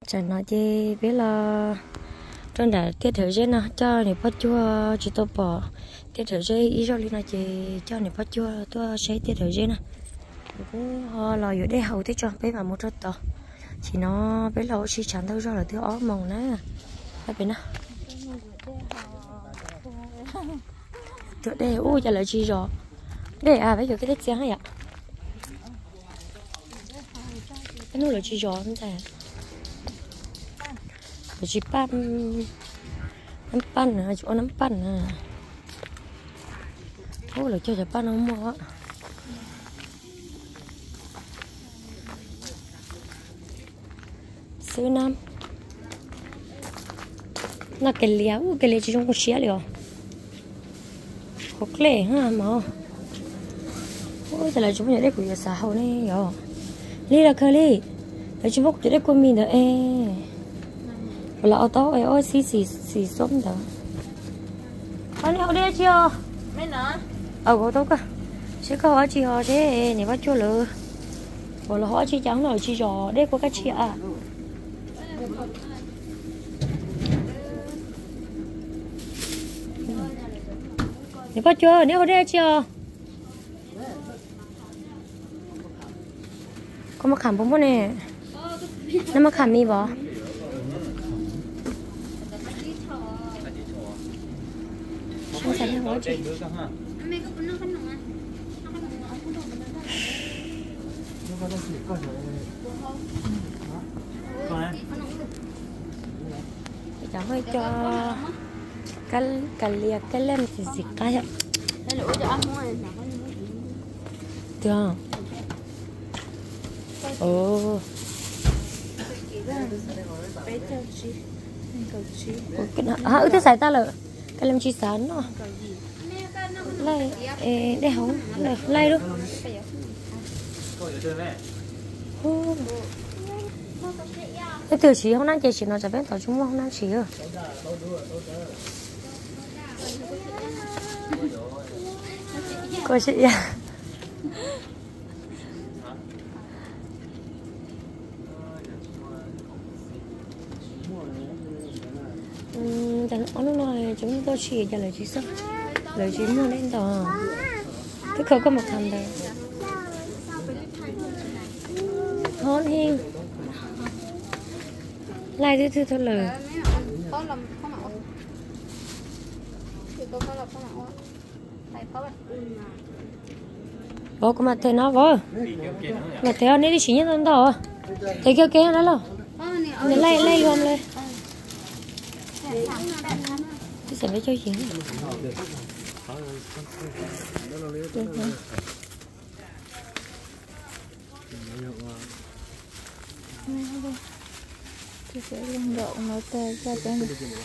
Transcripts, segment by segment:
chẳng nói gì biết là trong đã tiết thời gian nào cho này bắt chua chỉ tôi bỏ tiết thời gian ý rồi là chỉ cho này bắt chua tôi sẽ tiết thời gian nào cũng là ở đây hầu thế cho bé mà một chút to chỉ nó bé là chỉ chẳng đâu rồi là thứ ó mồng nè các bạn nào tụi đây ui trả lời chi rồi đây à bây giờ cái đất xe hay ạ cái nút là chi rồi không phải chỉ pan nắm pan nữa chỗ nắm pan nữa ô là chơi pan không mua xưa năm là cái liao chỉ trong một xía liao hốc lệ ha mà ôi giờ là chúng mình để của xã hội này rồi đi là khơi đi để chúng bốc để của mình nữa là ô tô ôi xì xóm đó anh ở đây chưa mấy nữa ô tô cơ sẽ có ở chị họ thế này bắt chua lừa rồi là họ chỉ trắng rồi chỉ giò đây có cái chị à này bắt chua nếu ở đây chưa có mà khảm bông nè nó mà khảm mi bỏ không phải theo hóa chị cháu hơi cho cái liệt cái lem thì dịch cái ạ được không ồ hả thế xài ta là cái lem chi sán nó lay đây không lay đâu cái từ chỉ không năng chỉ nó sẽ bên tàu chúng không năng chỉ à cô chị à chẳng nó nói chúng tôi chỉ trả lời chỉ sao lời chỉ mua lên tàu tức không có một thằng đây hôn hiên lại thứ thôi lời bố có mặt thế nó bố mà thế anh ấy đi chỉ nhất lần đó thế kêu kia đó là để lay gom lên cái sẽ phải chơi chuyện tôi sẽ lăn đậu nó tê ra bên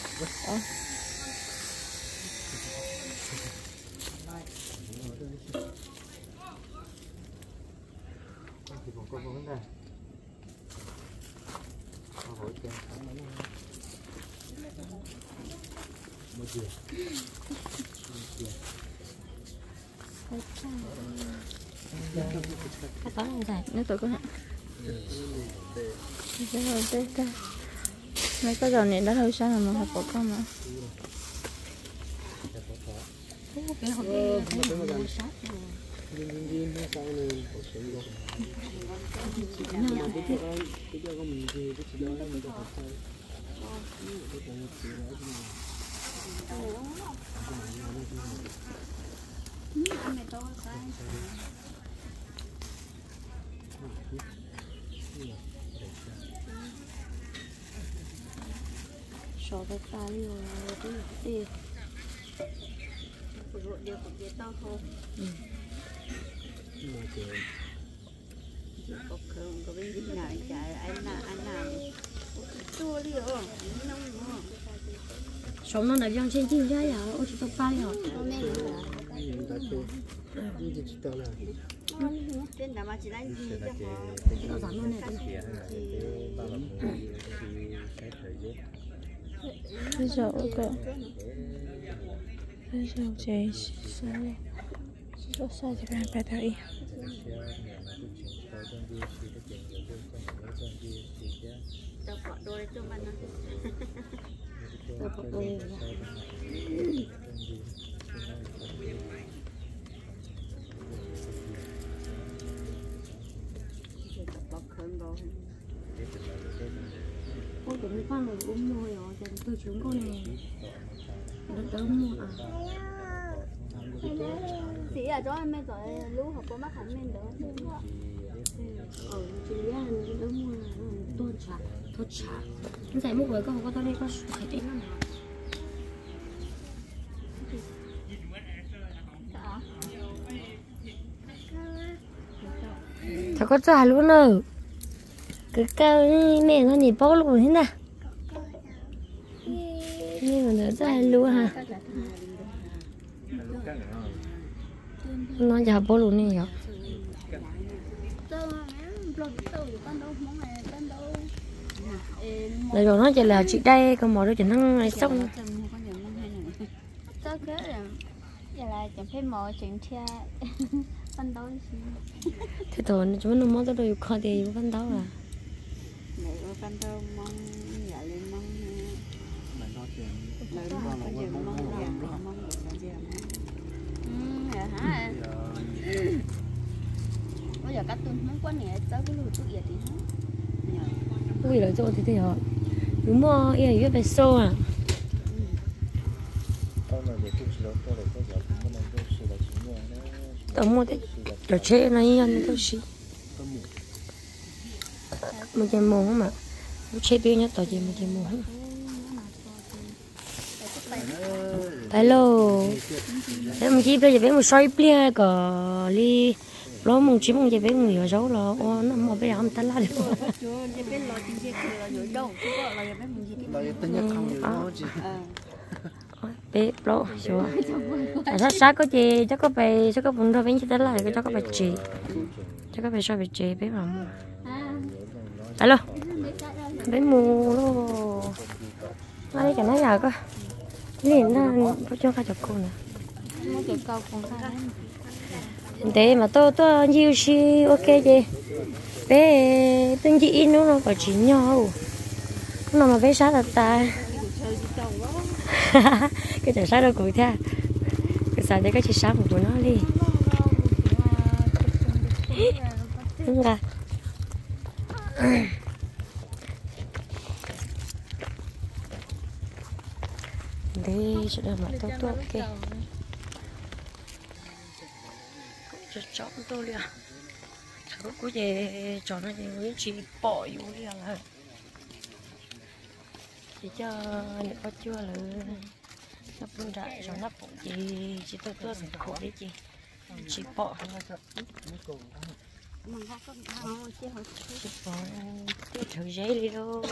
có làm gì nếu tôi có hẹn mấy cái dầu này đã hơi sao mà học bỏ con mà so với ta đi rồi điều của Việt Nam thôi có không có bên gì này chạy anh làm chua đi rồi sống nó là trên chiêu ra à ôi chị tao phai rồi trên đó mà chỉ đánh gì cho họ giảm luôn này bây giờ ok bây giờ chị sai thì bạn phải thấy đọc đôi Ôi, tụi mình khoan rồi uống môi rồi, tôi trúng con này. Nó tới mua à? Chị ở chỗ em rồi lú học có mắt hẳn lên đó. Chị ăn nó mua tôn trà, thốt trà. Anh giải một với con có tao đây có phải đến lắm. Cháu có trà luôn rồi. Cái cao mẹ nó nhỉ bao luôn thế nào? Nhưng mà nó trà luôn hả? Nó giờ bao luôn này nhở? Lại rồi nó chỉ là chị đây còn mọi đứa chị năng này xong. Giờ là chẳng phải mò chuyện cha phân đấu gì. Thế thôi chúng nó mong tới đây có thì phân đấu à? Này phân đấu mong dạ lên mong hả? Bây giờ các tôi muốn quan hệ tới cái lùi tôi vậy thì Ui là chỗ thế hả? Đúng không? Ý là biết về xô à? Tao mua thế trò chơi này ăn tao xí. Một cái mồm không mà? Chơi bia nhá tao chỉ một cái mồm không? Hello. Em chỉ bây giờ bé một xoay bia cả ly. Lo mong chỉ mong về người ở đâu là nó mà bây giờ không ta la được. Bé lo chưa? Sát có gì chắc có phải chắc có bún rau bánh chỉ ta la được chắc có phải chị chắc có phải sao phải chị bé mà mua. Alo. Bé mua lo. Ai cái này giờ cơ. Liền nó có cho cả chục con nè. Thế mà tôi nhiều xí ok chị bé từng chị nó có chỉ nhau nó mà bé sát là ta cái chả sát đâu cũng thế cái sao đấy cái chỉ sát của nó đi đúng không đi sẽ được mà tốt ok chọn tôi liền cháu có gì chọn này thì chỉ bỏ vô liền là chỉ cho những có chưa là nó bún đại rồi nó bụng gì chỉ tôi sẽ khổ đấy chị chỉ bỏ chỉ bỏ cái thử giấy đi đâu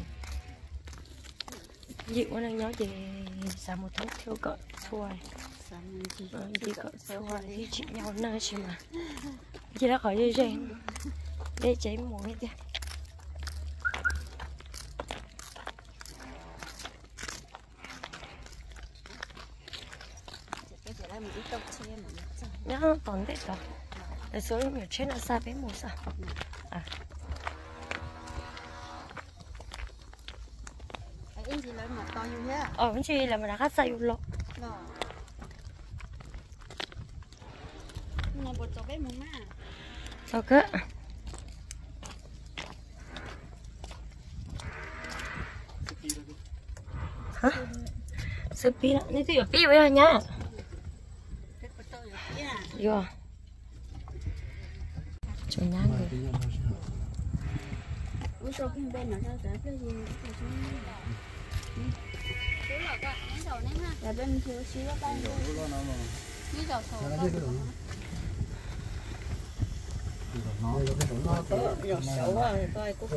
dịu nó nhớ gì xả một thuốc theo cỡ thôi đi cỡ thôi đi chị nhau nơi chị mà chị đã khỏi dây rèn để cháy mũi hết đi nhá toàn đấy cả để số nhiều trên là xa bé một sao à anh chị lấy một to như thế à? Anh chị là mình đã cắt say luôn Một bột cho bé mùng má sao cơ hả sơ pi đóนี่ตัวpiไว้ฮะเนี่ยyo chọn nhang rồi ui sao cái bên nó sao cái gì là bên thiếu xíu tay rồi như dầu sầu xấu quá rồi coi cũng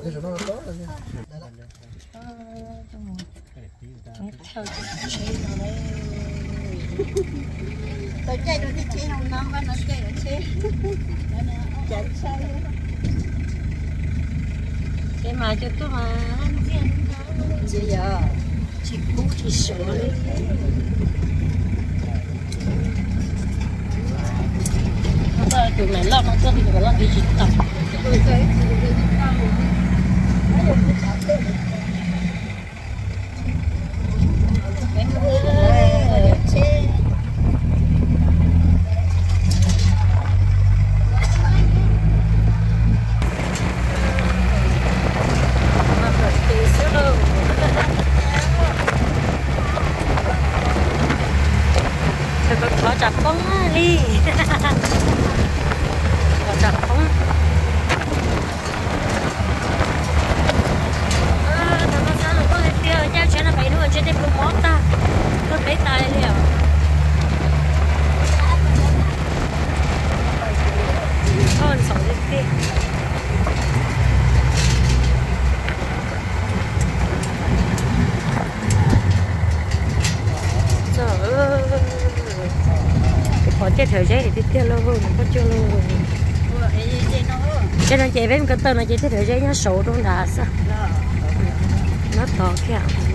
theo chế nào đấy tôi chơi được cái chế không ngon nó chơi được chế chán chơi thế mà cho tôi mà ăn gì giờ chị cũ chị sửa đấy nó ra từ này lọt nó ra thì phải lọt đi chị tập chơi thời gian thì tiêu luôn có chưa luôn cho nên chơi với cái tên là chơi thời gian nó sổ trong đá sao nó to kìa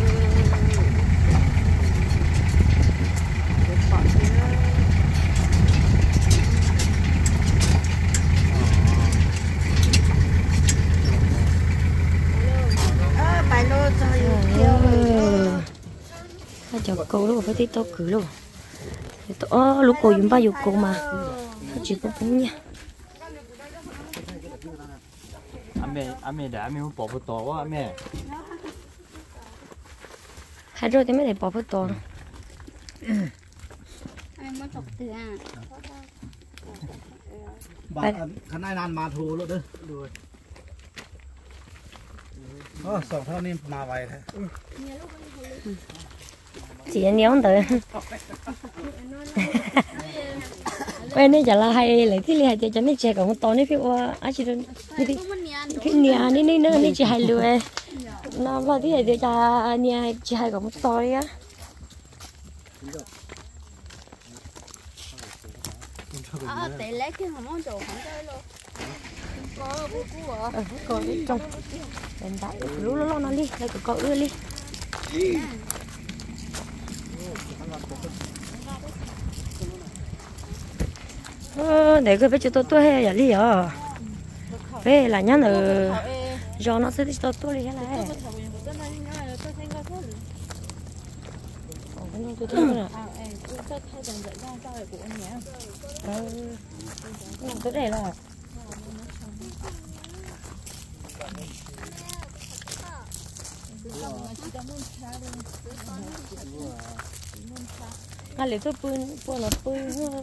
cho câu luôn phải tí to cử luôn lúc cô dùng bao nhiêu cô mà chỉ có cũng nha anh mẹ đã muốn bỏ vào to quá mẹ hai rồi thì mới để bỏ vào to anh muốn chọc từ à khán ai nàn mà thù luôn đấy sòng ท่านี้มาไวแท้ chị anh nhớ tới bên này chả là hay lấy thì hay cho nên trẻ còn to nên phải qua anh chị đừng cái nhà nên nữa nên chị hay lười nó vào thì để cho nhà chị hay còn to á để lấy cái hòm món đồ không chơi luôn có trong bên đại lú nó đi đây có ưa đi để cái bây giờ tôi hay là đi à về là nhá nữa do nó sẽ tôi đi hết lại tôi thấy là tôi để là à lấy tôi pun nó pun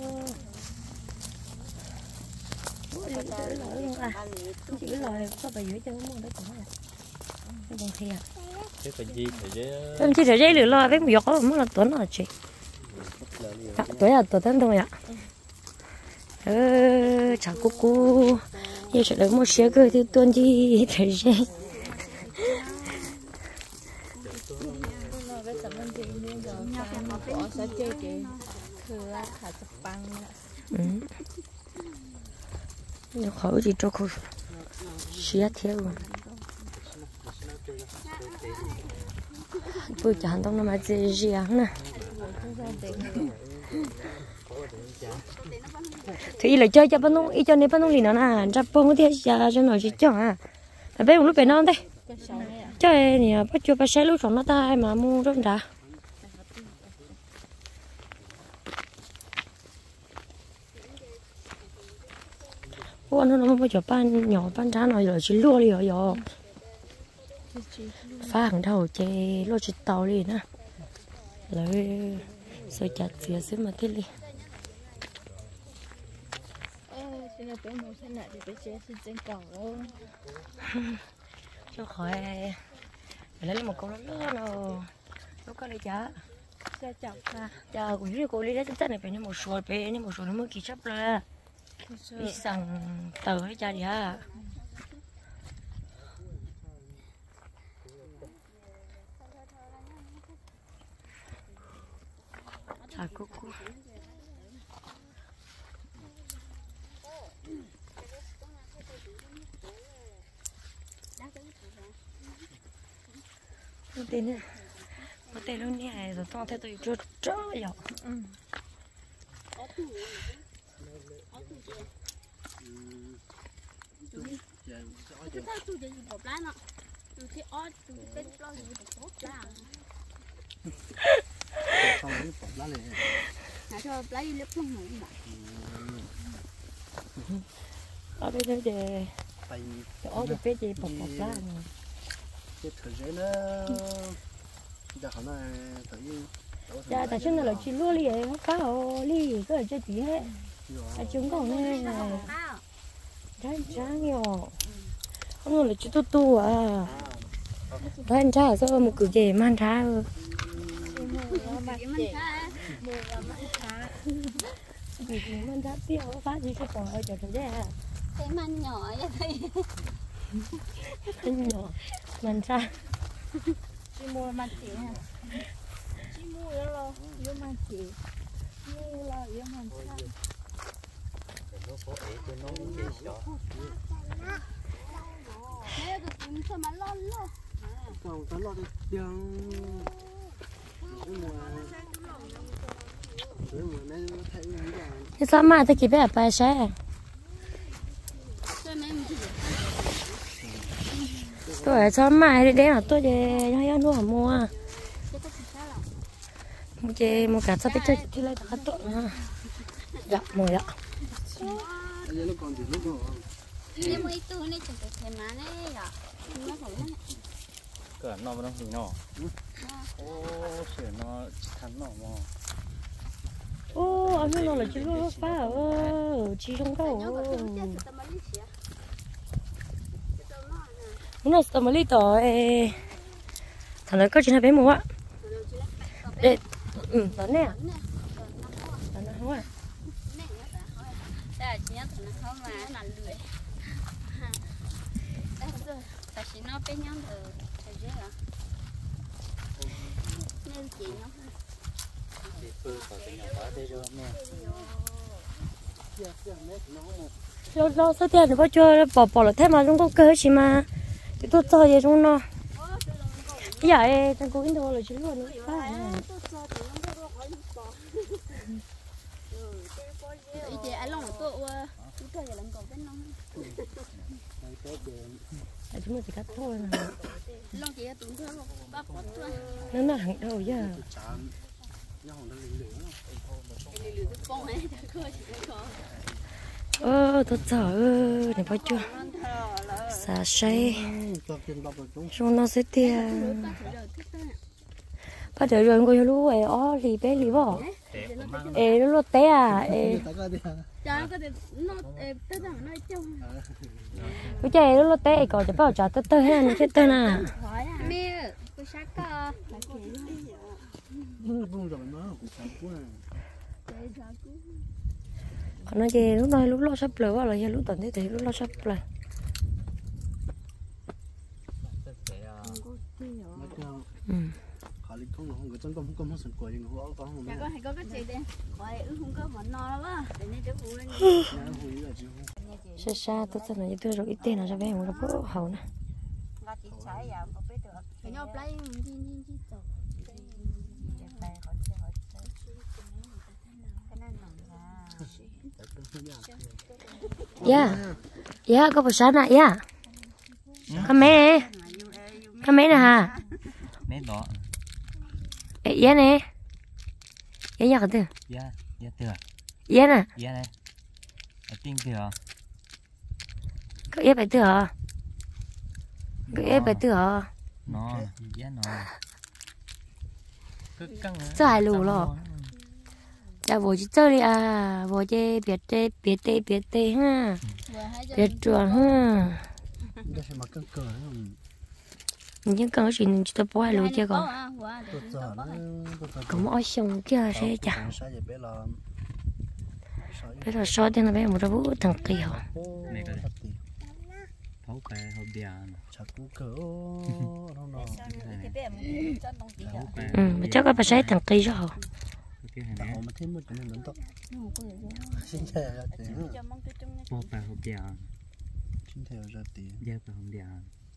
chỉ cái lời có bài dưới cho nó mua đấy cũng là cái bằng kia cái phần gì thì em chỉ thấy dây lửa lo với một giọt mất là tuấn là chị tuổi là tuổi thân thôi ạ chào cô như sẽ lấy một xe cơ thì tuần gì thấy dây khỏi gì cho cô xé theo bữa chẳng đông nó mà dễ dàng nè thì là chơi cho bạn nông ý cho nên bạn nông liền nó nè ra bông thì cho nó chỉ cho à tại bây giờ lúc bé non đây chơi nè bắt cho bắt xe lúc xong nó tai mà mua rất đã con nó mới cho ban nhỏ ban trá nó rồi chỉ lua đi rồi phá hàng đầu chơi lua chỉ tàu đi nè lấy sợi chặt xía xíu mà thế đi cho khỏi lấy một con lớn rồi lúc có đi chả chả cũng như cô đi đấy chắc này phải nên một số nó mới kỹ chấp là đi sang tờให้cha đi ha chào cô tên nữa có tên luôn nè rồi to theo tôi cho chó vậy tôi thấy tôi đi một lá nó tôi thấy ót tôi thấy lo gì một lá xong cái bỏ lá này hả cho lấy lớp lông này ở đây đây để ót được cái gì bọc lá này cái thời gian nó giờ họ nói tự nhiên dạ tại chân là chỉ lúa li ấy cá hồ li cái là chơi tí hết à chúng còn nghe này trắng nhiều không là chỉ tu à anh cha sao một cử gì man cha man cha tiêu phát gì cho bỏ ở chỗ đấy à cái man nhỏ vậy man nhỏ man cha chỉ mua man chỉ ha chỉ mua đó lo vô man chỉ nó có ấy cho nó cũng dễ sợ. Nè cái tìm sao mà lo lo. Còn có lo đi đường. Thế sao mà tôi kịp bé bà sẽ tôi ở sao mà để là tôi về hay ăn luôn mua mua cả sao biết chơi thì lại cả tội ha dạ mồi ạ Nhưng mà itu này chẳng phải thèm má này ạ. Nó phải nó. Cái nó vẫn hình nó. Ô, sửa nó thắn nó mà. ô anh nói là chỉ lo phá chỉ không đâu nó là tầm lý tỏ thằng nó có chuyện bé mua ạ để nó nè nó không à nó bé nhóm từ thế à nên chị nó Thì phơi khỏi cái nhà phá đây rồi nè. lo số tiền thì bao chưa bỏ là thế mà chúng có cơ chỉ mà thì tôi cho gì chúng nó bây giờ thằng cô in đồ là chỉ luôn chị anh long tôi chúng tôi giờ làm còn cái nông chúng mình chỉ cắt thôi long chị tụi tôi bắp thôi nó thẳng đầu giờ tôi sợ này bao chưa xả say chúng nó sẽ tiền bắt đầu rồi ngồi lú ấy ó lì bé lì bỏ nó lót té à Chả có thể nó tới rằng nó chung. bây giờ nó lót té cònจะbảo trả tới tới hay chết tới nè Mẹ, tôi sát cơ. còn nói gì lúc này lúc lo sắp lửa vào là giờ lúc tận thế thì lúc lo sắp lại Chả có hay có cái gì đây. Khỏi không có món no lắm á. Để nên cho phụ lên. xa xa tôi sẽ nói tôi rồi ít tiền là cho bé một cái bữa hậu nè Cái nhau play nhìn tổ. dạ có bữa sáng này dạ con mẹ nè hả Mấy đó. dạ nè dạ nhà cái từ Dạ, dạ thừa. dạ nè Dạ này. Ở tin thừa. có dạ phải từ hả có dạ phải từ hả Nó, dạ nó. Cứ căng. sao hai lù rồi dạ bố chỉ chơi đi à bố chơi biết tê ha biết chuẩn ha nhưng cần chuyện chỉ tập hai lù chưa còn cũng oi xong chưa sẽ chả bây giờ so thì nó bé một đứa bố thằng kia Này cái này. Thấu cái hộp bia. mà chắc có phải sai thằng kia rồi Cái này nè. Hộp phải hộp bia. Dạ phải hộp bia.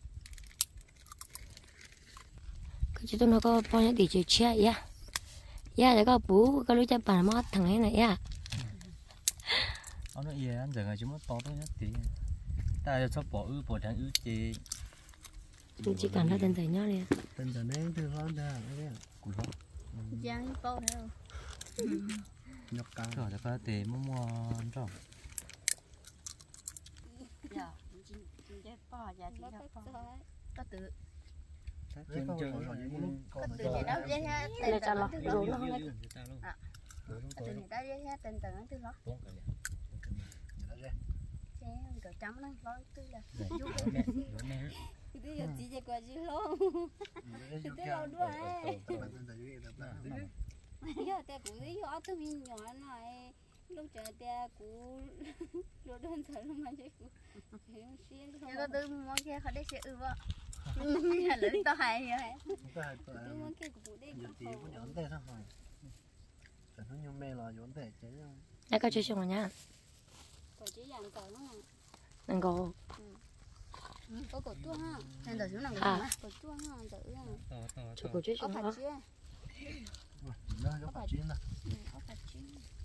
cái chỗ tôi nó có bao nhiêu tỷ chữ chia dạ để có bố có lúc cho bà mót thằng ấy này dạ Nó yên ăn giờ chúng nó to thôi nhất tí. Ta cho bỏ trắng chị. chỉ cần là tên thầy nhau nè tên giờ nên từ con ra cái Củ đó. Giang bao thế không? nhập càng Rồi ta có thể mua rồi. Dạ, chị bao dạ chị bao. Có tự Chân có tự gì đâu vậy ha? để cho nó rồi nó Tự gì đó vậy ha? Tên tự nó từ đó. Cái chấm nó nói tư là. Cái gì chị qua chứ không? Cái lâu đuôi. Giờ ta cũng thấy họ tôi mình nhỏ này lúc chờ ta cũng rồi đơn giản mà chứ cũng có tư món kia họ đi sẽ vợ mình là lớn to hay vậy cái món kia của đi nó như mê là giống thế chứ. đã có chơi xong rồi nha. Có chỉ dàn tờ nó nè. Đừng có. Có cổ chua ha. Nên tờ xuống nào cổ chua ha, tờ ha. Cho cô chơi Có xong phải đó. chưa? Nó có phải chín à. Có phải chưa?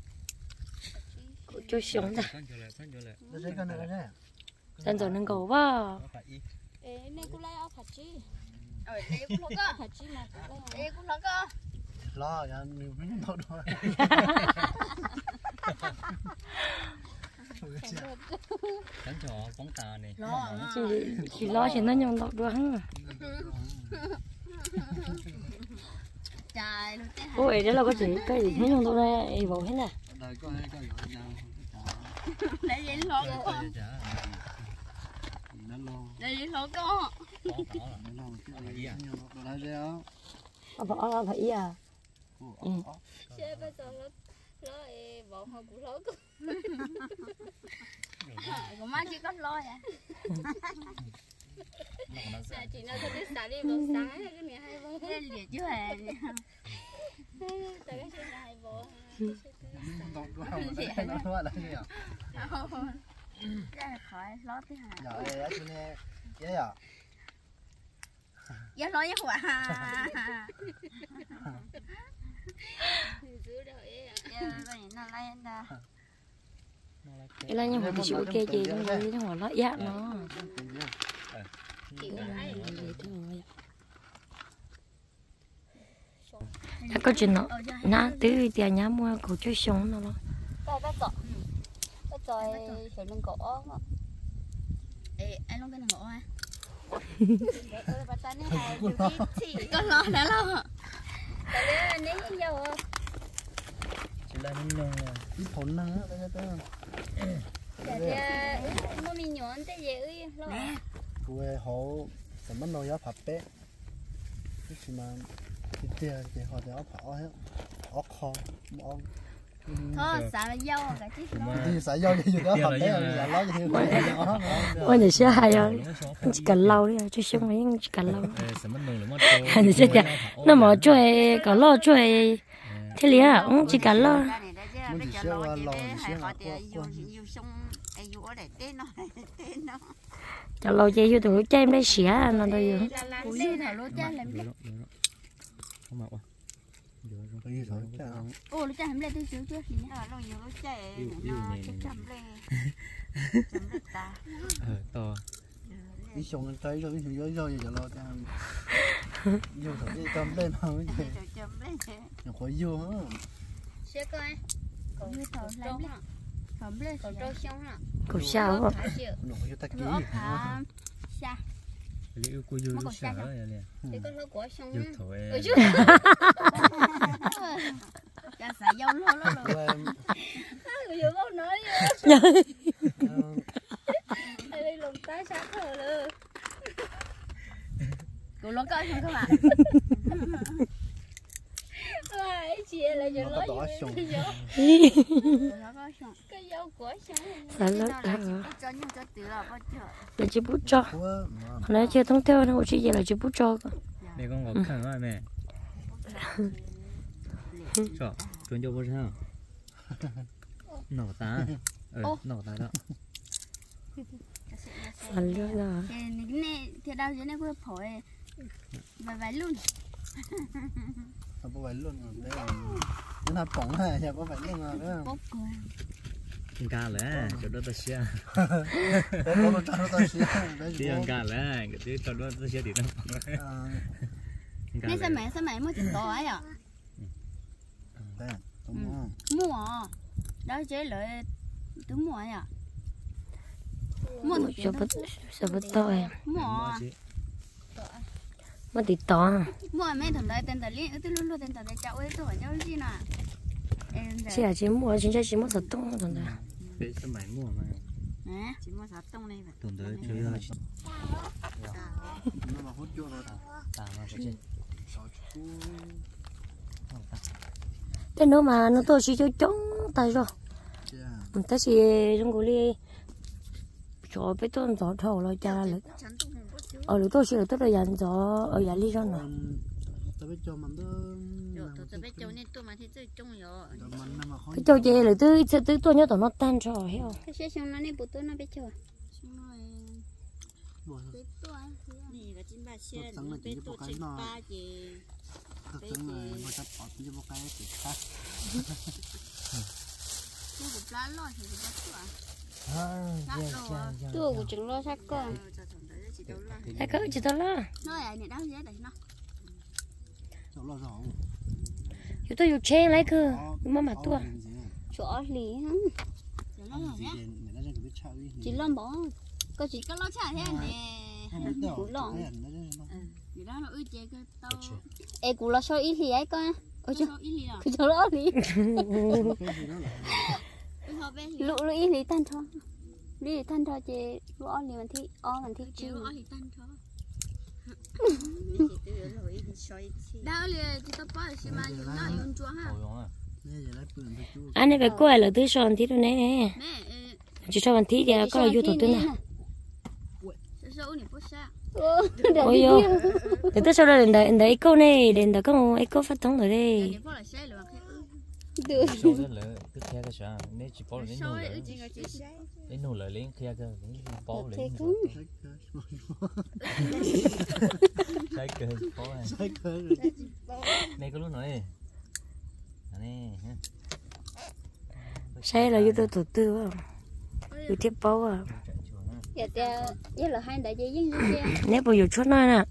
Cô chơi xong ra. Nó sẽ có nữa đấy. Đừng rồi đừng có vào. Ê, nên cô lấy áo phải chứ. Ơi, đây cũng có. Phải chứ mà. Đây cũng có. Lo ya mình vẫn đâu đó. Đánh trò bóng tà này. Chỉ lo chỉ nó nhông đọc được hả? Trời luôn thế hả? Ôi đó là có chỉ cái gì nó nhông đọc ra ấy bộ hết nè. Đây có hai cái nhỏ nhau. Để vậy lo có. Nó lo. Để vậy lo có. Nó lo chứ gì à? Nó là gì á? Bỏ phải à? Chứ bây giờ nó bỏ hoa của nó có. Còn má chỉ có lo vậy. Chị nói thôi xả đi vào sáng cái này hay vô. Cái liệt chứ hề. Tại cái chuyện này vô. Nó là gì à? Ra khỏi lo thế hả? Dạ ấy chú nè. Cái à? Dạ lo với quả. Giữ đợi á. Dạ cái này nó lấy anh ta. Cái là nhưng mà thì chịu kê gì nó rồi nó hỏi nó dạ nó. Chịu đấy. ถ้าก็จะเนาะน้าตื้อเตียน้ามัวกูช่วยชงเนาะ Cái trời phải nâng cổ. Ê, anh luôn cái nâng cổ hả? Con lo đã lo. Tại vì nếu như dâu Chỉ là mình nhung nè. Ít thốn năng á, đây. tại vì nó mình nhón tới dễ ơi lo. Quê hộ sẽ mất nồi gió phập bé. Cái gì mà cái tia thì họ sẽ phỏ hết. Ốc kho, món. Thôi xả là dâu cả chứ lo. Thì sẽ do gì đó phập bé là nói gì đó. ôi này sẽ hay rồi chỉ cần lâu điช่วยชงấy chỉ cần lâu thì sẽ tiền nó mà chơi có lo chơi thế liền à ông chỉ cần lo Muốn chỉ xíu lo thì xíu là cho lâu chơi vô tụi chơi em đây xỉa nó đây Cú như thảo lô cha làm gì? Không mặc quá. cái gì thôi chứ. Ô lô cha làm lên tôi xíu chưa? Lô nhiều lô cha nó chấm lên. Chấm lên ta. To. Đi xong thấy rồi thì rồi giờ lo cho vô thử đi cầm lên không cái gì. Chấm lên. Nó khỏi vô á. Xíu coi. Cú như thảo làm lên. Chấm lên. Cú trâu xong hả? cũng sao Nó vô ta kỹ. Xa. Liệu cô vô lúc sợ rồi nè. Thì con nó của xong Vô á. thôi. Cha xả dâu luôn luôn. Vừa có nói đây lồng tái sát rồi luôn. Cô nó coi không các bạn. Ai chia lại cho nó tỏ sùng. Cái dâu của xong. sao lắm Cho nhưng cho từ là bao giờ. là chỉ bút cho hồi nãy chưa thông theo nó chỉ vậy là chỉ bút cho Mẹ con có khăn rồi mẹ. Cho, chuẩn cho bố sao? Nổ tá. Nổ tá đó. sao lắm rồi Cái này thì đau dưới này cũng phổi vài luôn. Nó có phải luôn rồi đấy. Nó là bỏng này, giờ có phải luôn rồi đấy không? Bốc rồi. Kinh ca lẽ, chỗ đó ta xia. Đấy có một cho nó xíu. Tí ăn ca lẽ, cái tí chỗ đó ta xia thì nó bỏng. Nên sao mẹ mới chỉnh tỏi à? Đây, đúng Mua à? Đó chế lợi tôi mua à? Mua ủa sao bút to em mua à? mà tí to Mua mấy thằng đấy tên tài liên, tôi luôn luôn tên tài cháu ấy tôi hỏi nhau gì nè. chỉ là chỉ mua chính xác chỉ mua thật tung rồi đó Để sao mày mua mà. Nè, chỉ mua sạp tông này vậy. Tuần tới chơi rồi. nó mà hút vô rồi đó. Tà mà phải chơi. cái nữa mà nó tôi chỉ cho trống tay rồi mình ta chỉ trong cái đi cho bé tôi gió thầu rồi cha là lúc tôi chỉ là tôi là dàn gió ở nhà đi rồi nè tao biết cho mình đó rồi tôi biết cho nên tôi mà thấy tôi trông rồi mình mà khó cái châu dê là tôi nhớ tụi nó tan rồi hiểu cái xe xong nó nên bút tôi nó biết chưa bỏ biết tôi nè là chín ba xe thật bé tôi chỉ ba gì thật sự là mà tập ở cái một cái thì khác tôi cũng lá lo thì tôi biết à tôi cũng chừng lo sắc con ai có chỉ tao lo nó là này đau gì đấy nó chỗ lo rõ chúng tôi dùng che lấy cơ mà tua chỗ lì hả chỉ lo bỏ có chỉ có lo chả thế này cú lo chỉ đó là ư chế cái tao ê cú lo sao ít thì ấy coi ôi chứ cứ cho lo đi lũ lũ ít thì tan thôi đi tan thôi chế lũ on thì mình thi mình thi chiêu đau liền chỉ tao bỏ xí mà nó dùng chua ha anh ấy phải coi là thứ son thì tôi này nè chỉ cho bạn tí thì có là vô tổ tư nè ôi yo để tới sau đó đến đấy câu này đến đấy có một câu phát thông rồi đây số đó là cứ theo cái sao nếu chỉ bỏ đến nụ lợi lên theo cái bỏ lên sai cơ bỏ này có lúc nói này sai là vô tổ tư không vô tiếp bao à vậy là hai đại gì nếu bây giờ chốt nói nè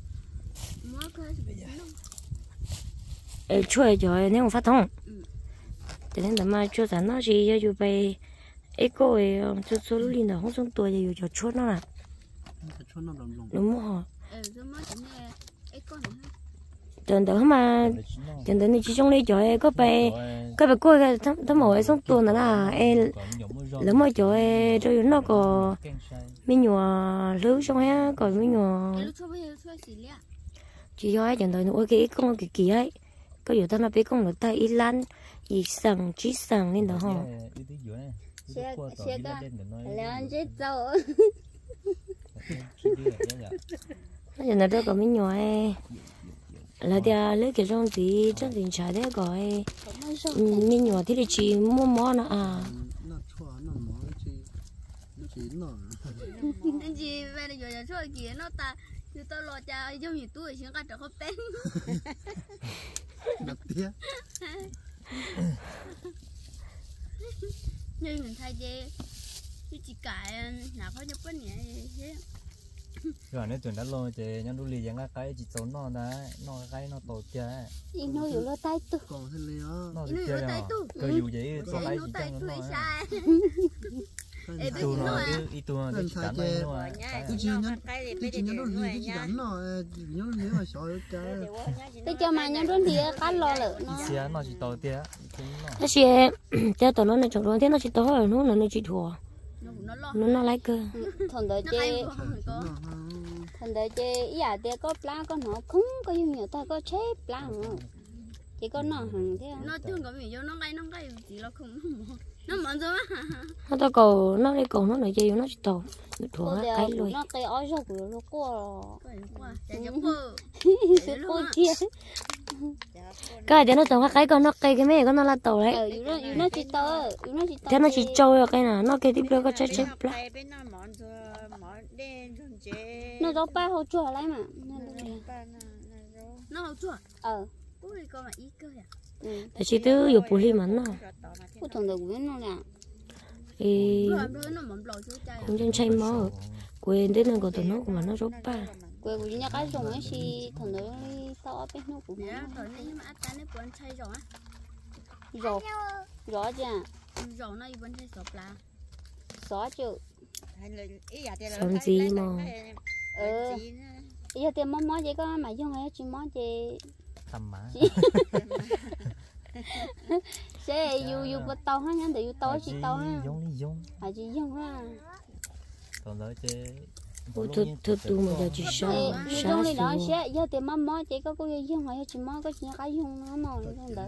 chui rồi nếu mà phát thông cho nên là mai cho rằng nó gì cho bay ấy cô ấy cho số linh là không xong tuổi rồi cho chốt nó nè đúng không trận đó mà trận đó này chỉ trong đây cho có bay cô cái thấm mồi ấy xong tuổi nữa là em lỡ mà cho em rồi nó có mình nhỏ lứa xong á còn mình nhỏ chỉ do trận đó nữa cái con cái kia ấy có nhiều thằng nó biết con nó tay ít lăn ít sằng chỉ sằng nên đó hả xe cái là chết rồi nó giờ nó đâu có mình nhỏ ấy là dia lấy cái trong tí trái đấy gọi mình nhỏ thì chỉ mua món nó à anh chị về đây giờ cho kia nó ta như tao lo cha giống như tôi xin cả trở không tên đặt tía nhưng mình thay dê chứ chỉ cài nào có nhập cái nhẹ thế rồi nếu chuyện đã lo thì nhau đu lì dạng cái chỉ trốn nó đấy nó cái nó tổ chơi đi nuôiอยู่lo tay tu còn thế này á nó chơi à cơ dù vậy tổ cái chỉ chân nó ít tu nó ít tu nó chỉ đánh nó cái gì nhá đôi lì cái gì đánh nó nhớ nếu mà sợ cái tôi cho mà nhau đôi lì cá lo lợ xe nó chỉ to tia nó xe cho tụi nó này chọn thế nó chỉ to hơn nó là nó chỉ thua nó lấy cơ thằng đời chơi ý à để có plá có nó không có nhiều ta có chế plá chỉ có nó hàng thế nó thương có gì nó ngay chỉ là không nó mặn rồi nó tao cầu nó đi cầu nó lại chơi nó chỉ to thua cái luôn nó cái ói rồi của nó qua cái để nó trồng cái con nó cây cái mẹ con nó là tổ đấy nó chỉ to thế nó chỉ trâu rồi cái nào nó cái tiếp theo có chết nó rau ba hậu chua lấy mà nó hậu chua ui con mà ít cơ à thì chỉ tư dùng bùi li mà nó cái thằng đầu của nó nè thì cũng trên chay mò quên đến nên còn tụi nó mà nó rốt ba quên của nhà cái dùng ấy thì thằng đó to bên nó của nó rõ chưa rõ nó vẫn thấy sọp là xóa chưa xong gì mà giờ tiền món vậy có mà dùng ấy chỉ món gì thầm má sẽ yêu bắt tàu ha nhá để yêu tàu chỉ tàu ha à chỉ dùng ha còn đó chơi thôi mà giờ chỉ sao dùng đi đó sẽ giờ tiền món chỉ có cái dùng hay chỉ món có chỉ cái dùng nó mà đỡ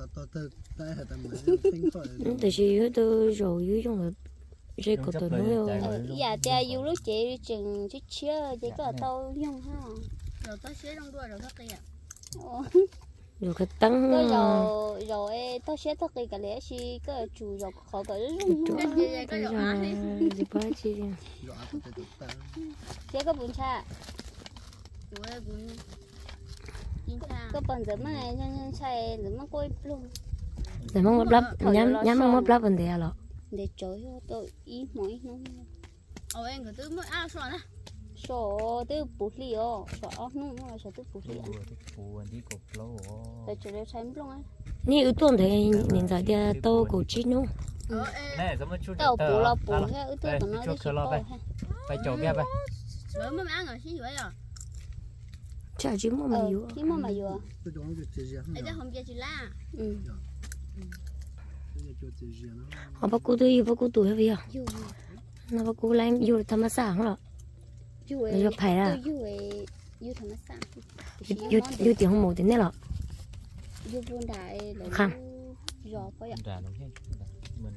tại vì tôi rồi dưới trong là dây của tôi nói giờ cha yêu lúc chị chừng chút chưa chỉ có tàu dùng ha rồi tao sẽ trong đuôi rồi thắt kia Rồi cái tăng rồi tôi sẽ thật cái lẽ gì cái chủ rồi khó cái luôn cái gì ba chi Rõ tôi tự ta. cái bún cha Chú ơi cũng chín cha. cái bún giờ mà nhân xài giờ mà coi luôn rồi mong một lắp nhắm mong một lắp vấn đề à để chơi tôi ý mỗi nó Ôi anh cứ tự mới ăn rồi nè. số từ bút liều số nó là số từ bút liều phụ anh đi cột lâu để chơi để xem luôn á ni ưu tuần thì nên giải địa tô cổ chi nô nè giống như chú tao bù là bù cái ưu tiên của nó đi chơi bò phải chỗ kia vậy Rồi mới ăn rồi xí vậy à. chả chỉ mua mà yếu chỉ mà vừa Tôi cho nó việc gì vậy? Ấy chứ không kia chỉ là. ừ Tôi cho việc gì nó. họ bắt cô tuổi hay à vừa nó bắt cô lại yếu tham gia sáng rồi vừa bây giờ phải là vừa thằng nó sang yếu tiếng không một tiếng nữa rồi vừa buôn đại Không. rồi phải à ra đúng hết mình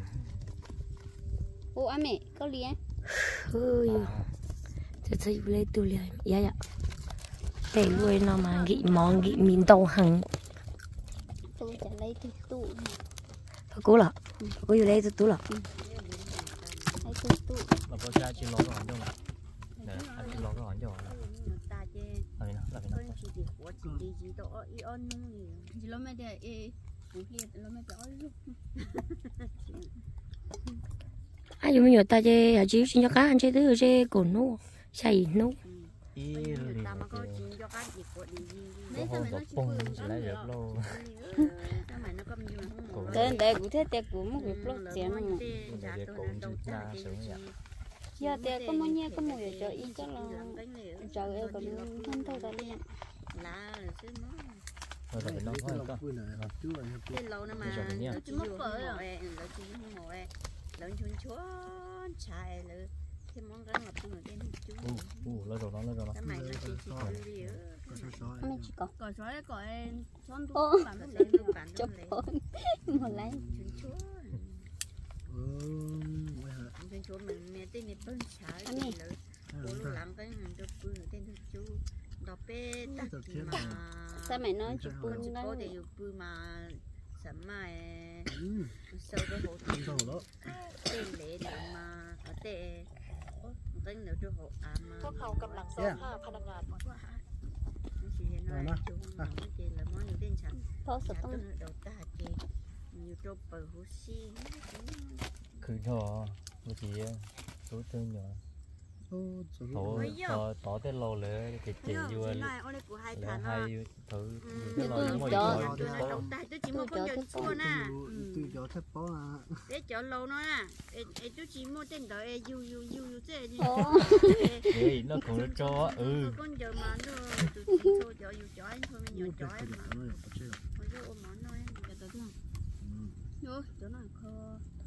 ô anh mẹ có lý á ơi thật sự lấy tôi liền dạ để nuôi nó mà nghĩ món nghĩ miếng tàu hằng tôi trả lấy từ tủ cô là côอยู่đây tôi là lấy từ tủ là có cha chỉ lo cái hoàn đâu nè anh chỉ lo cái hoàn đâu Ta chê. là vì nó Con chỉ đi của chỉ đi gì đó y ôn nung gì. chỉ lo mấy đứa bút liều lo mấy đứa lúc ai dùng nhiều ta chơi à chỉ xin cho cá anh chơi thứ chơi cồn nô xài nô ý Người ta mà có chuyện cho các gì của đi gì. có hôm có bông chỉ lấy được lâu Sao mày nó cầm nhiều không ngồi. tên để cụ thể để cụ một cái plot tiền mà giờ để có mấy nhé có một giờ ý cho là giờ em còn không thôi ta liền Là chứ nó. rồi là nó Tôi có làm vui này hả? Chú là Cái lâu nó mà nó chỉ mất phở rồi, nó chỉ không ngồi, nó chun chúa chạy rồi, thêm món rán ngập trong cái chú. lấy rồi nó Cái mày nó chỉ đi ở. anh chỉ có Cởi xóa cởi xón ô thuốc bạn lên bạn chụp lên phone một lấy chun chúa. Chun chúa mình mẹ tên này bưng trái thì rồi, cô làm cái mình cho bưng tên chú. Đọc bé tắt mà. sao mày nói chụp Con phone chỉ đó có để bưng mà sắm mà sâu cái hồ đó. tên lệ để mà có thể cái nữa cho hộ à mà พวกเขากำลังซ่อมผ้าพนักงาน chỉ nói chú nó chỉ là món nhiều tên chẳng thôi sụp tôi tông đầu ta chỉ nhiều cho bờ hồ xi cứ cho cái gì tối tư nhỏ tỏ tới lâu nữa thì chị vui là hay thử cái lò giống như đầu ta tôi chỉ mua con dần xua nè Tôi cho thép bó à. để cho lâu nó nè tôi chỉ mua tên đó yêu thế để nó cũng cho con giờ mà nó tôi chỉ cho yêu cho anh thôi mình nhỏ cho anh mà Nó là có chứ. con ôm món nói cái đó nữa. Yo, chỗ nào kho